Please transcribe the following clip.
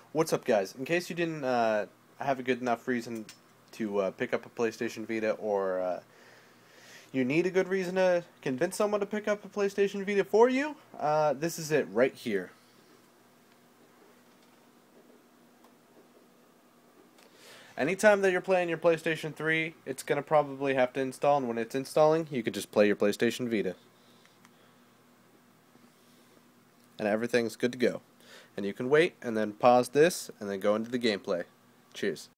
What's up, guys? In case you didn't have a good enough reason to pick up a PlayStation Vita, or you need a good reason to convince someone to pick up a PlayStation Vita for you, this is it right here. Anytime that you're playing your PlayStation 3, it's going to probably have to install, and when it's installing, you can just play your PlayStation Vita. And everything's good to go. And you can wait, and then pause this, and then go into the gameplay. Cheers.